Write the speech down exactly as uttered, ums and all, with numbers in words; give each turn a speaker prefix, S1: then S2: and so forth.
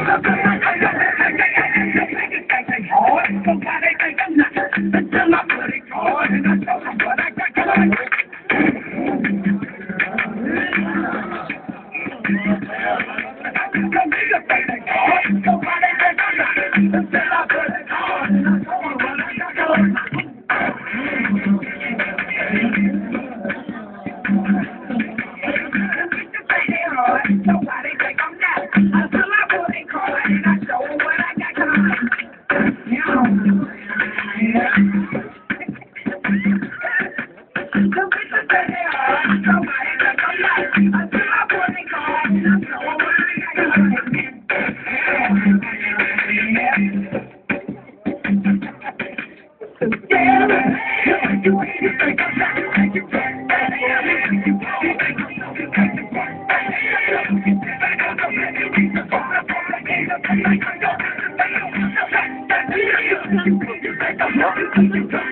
S1: Nobody think I'm that until I put it card and I show 'em what I got going. You know, yeah. The bitches say they are, nobody think I'm that until I put it card and I show 'em what I got going. Yeah, yeah. You ain't think I'm that. You can't say they are. You can't think I'm that. You can't think I'm that. You